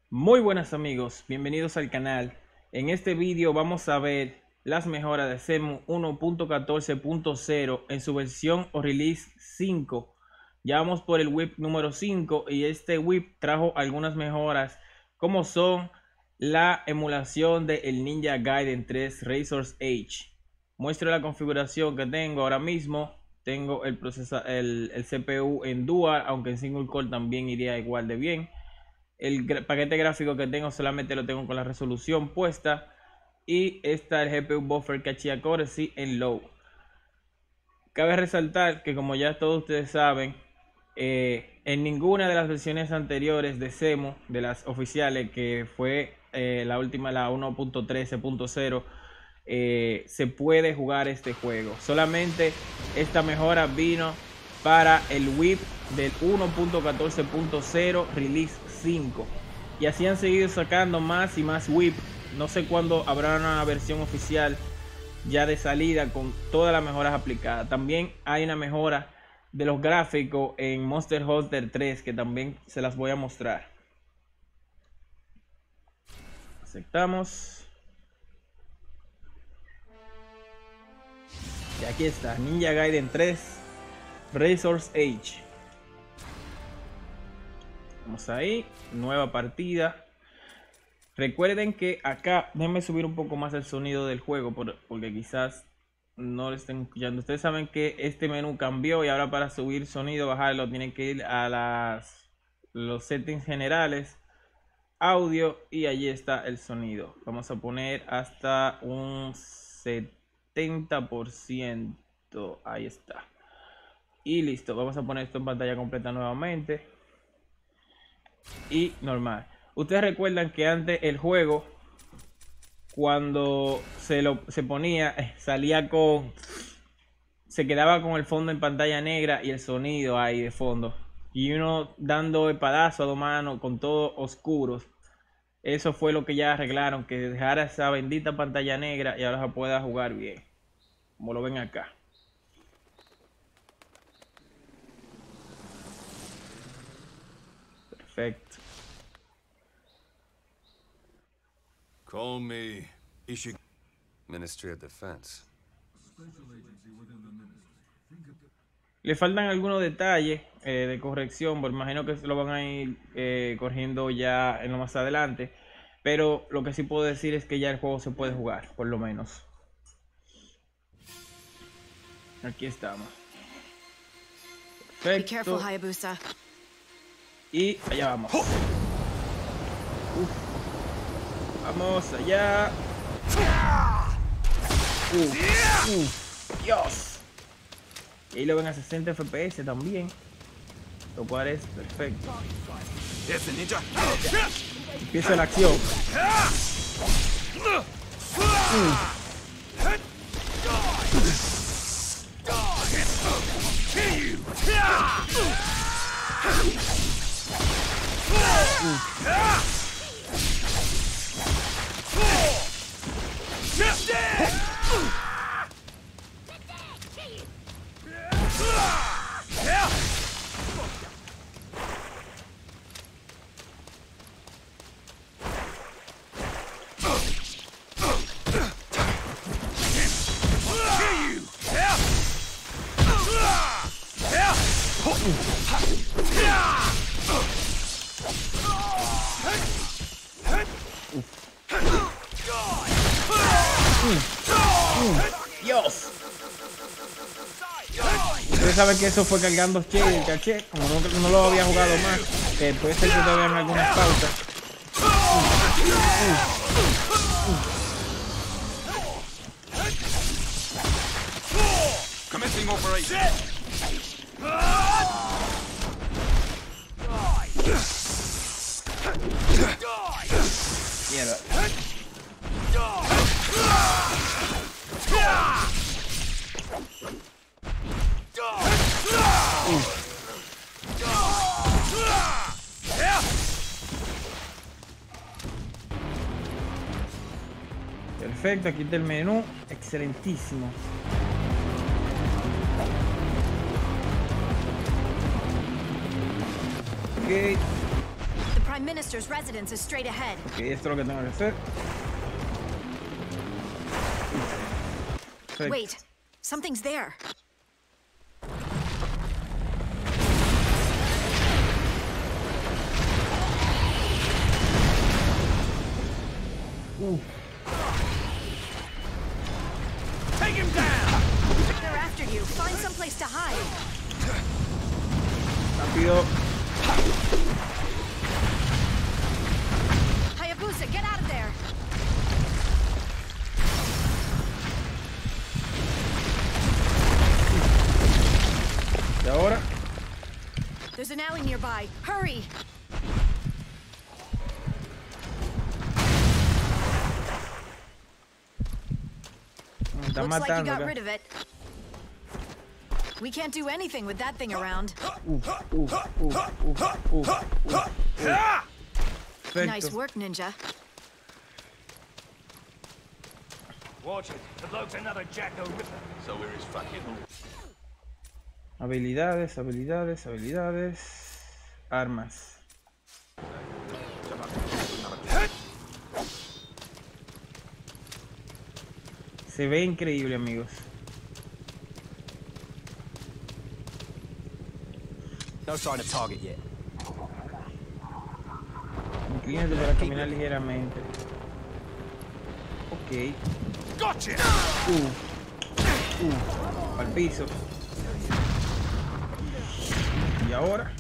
Muy buenas amigos, bienvenidos al canal. En este vídeo vamos a ver las mejoras de CEMU 1.14.0 en su versión o release 5. Ya vamos por el whip número 5 y este whip trajo algunas mejoras como son la emulación de el Ninja Gaiden 3 Razor's Edge. Muestro la configuración que tengo ahora mismo. Tengo el CPU en dual, aunque en single core también iría igual de bien. El paquete gráfico que tengo solamente lo tengo con la resolución puesta. Y está el GPU Buffer Cache Accuracy en low. Cabe resaltar que, como ya todos ustedes saben, en ninguna de las versiones anteriores de CEMU, de las oficiales, que fue la última, la 1.13.0, se puede jugar este juego. Solamente esta mejora vino para el whip del 1.14.0 release 5, y así han seguido sacando más y más whip. No sé cuándo habrá una versión oficial ya de salida con todas las mejoras aplicadas. También hay una mejora de los gráficos en Monster Hunter 3 que también se las voy a mostrar. Aceptamos. Y aquí está, Ninja Gaiden 3 Razor's Edge. Vamos ahí, nueva partida. Recuerden que acá, déjenme subir un poco más el sonido del juego porque quizás no lo estén escuchando. Ustedes saben que este menú cambió y ahora para subir sonido, bajarlo, tienen que ir a los settings generales, audio, y allí está el sonido. Vamos a poner hasta un 70%. Ahí está. Y listo, vamos a poner esto en pantalla completa nuevamente. Y normal. Ustedes recuerdan que antes el juego, cuando se ponía, se quedaba con el fondo en pantalla negra y el sonido ahí de fondo, y uno dando espadazo a dos manos con todo oscuros. Eso fue lo que ya arreglaron, que dejara esa bendita pantalla negra y ahora se pueda jugar bien, como lo ven acá. Perfecto. Call me Ishig. Ministry of Defense. Le faltan algunos detalles de corrección, pero imagino que lo van a ir corrigiendo ya en lo más adelante. Pero lo que sí puedo decir es que ya el juego se puede jugar, por lo menos. Aquí estamos. Perfecto. Y allá vamos. Vamos allá. Dios. Y ahí lo ven a 60 FPS también, lo cual es perfecto. Empieza la acción. Dios. Ustedes saben que eso fue cargando el caché, como no lo había jugado más, puede ser que todavía en algunas pausas. Commencing operation. Mierda. Perfecto, aquí está el menú, excelentísimo. Ok. Prime Minister's residence is straight ahead. Ok, esto es lo que tengo que hacer. Perfecto. Wait, something's there. Take him down! They're after you. Find someplace to hide. Rápido. Hayabusa, get out of there. Y ahora. There's an alley nearby. Hurry! Me están Looks like you matando got acá. rid of it. We can't do anything with that thing around. Perfecto. Nice work, Ninja. Watch it. The bloke's another Jacko Ripper. So we're his fucking... Habilidades, habilidades, habilidades. Armas. Se ve increíble, amigos. No sign of target yet. Inclínate para caminar ligeramente. Ok. Gotcha! Al piso. Y ahora.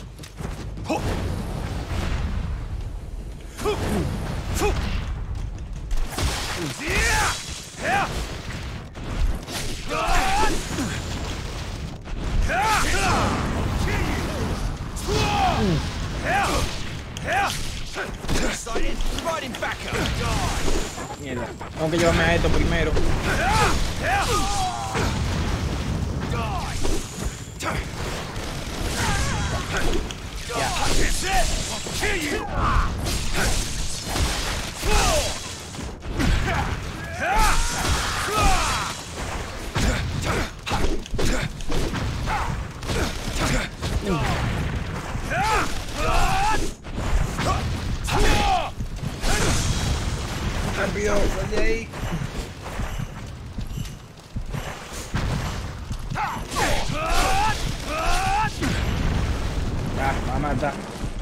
Mierda. Tengo que llevarme a esto primero. Rápido, sal de ahí. Ya, va a matar.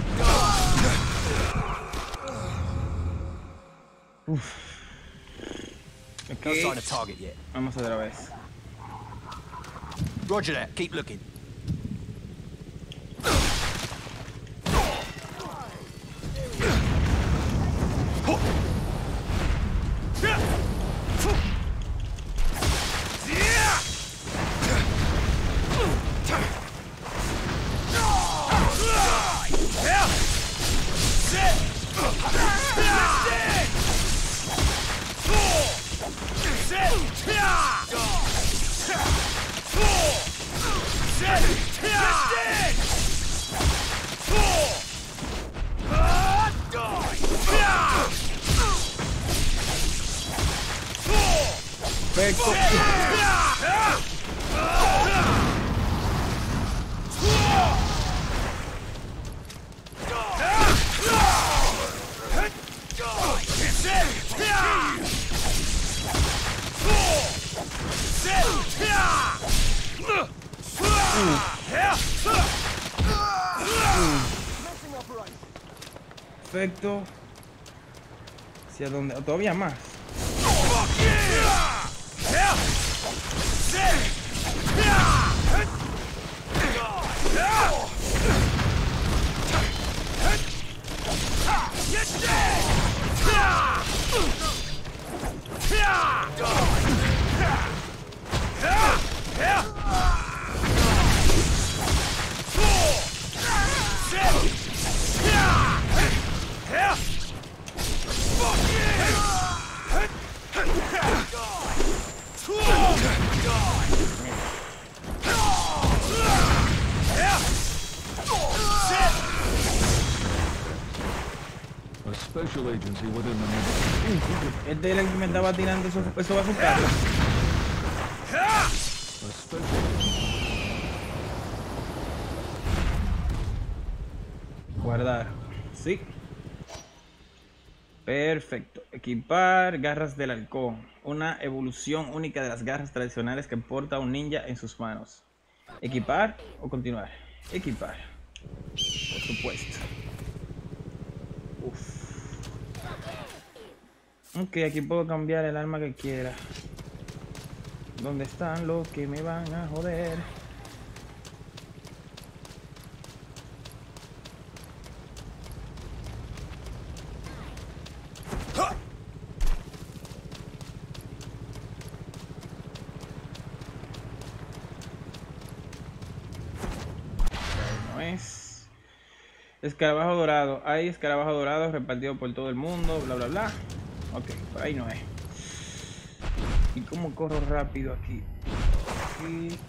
Ok, No sign of target yet. vamos otra vez. Roger that. Keep looking. Perfecto. Perfecto. ¿Hacia dónde? Todavía más. A special agency within the military. Este es el que me estaba tirando eso va a su cara. A special Guardar. Sí. Perfecto. Equipar garras del halcón. Una evolución única de las garras tradicionales que porta un ninja en sus manos. Equipar o continuar. Equipar. Por supuesto. Uf. Ok, aquí puedo cambiar el arma que quiera. ¿Dónde están los que me van a joder? No es. Escarabajo dorado. Hay escarabajo dorado repartido por todo el mundo. Bla, bla, bla. Ok, por ahí no es. ¿Y cómo corro rápido aquí? Aquí.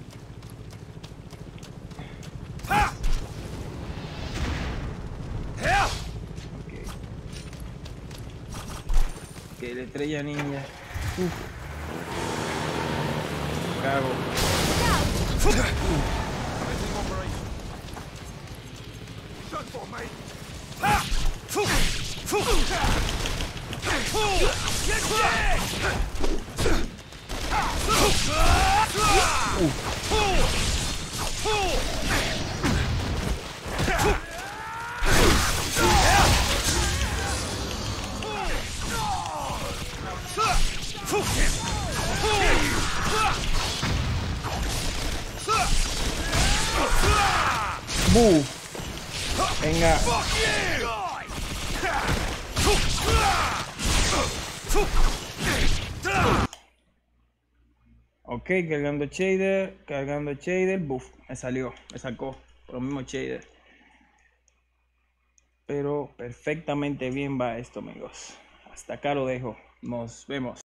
Ok. Ok, la estrella ninja. Uf. Cago. ¡Bu! Venga. Ok, cargando shader, buff, me salió, me sacó por lo mismo shader. Pero perfectamente bien va esto, amigos. Hasta acá lo dejo. Nos vemos.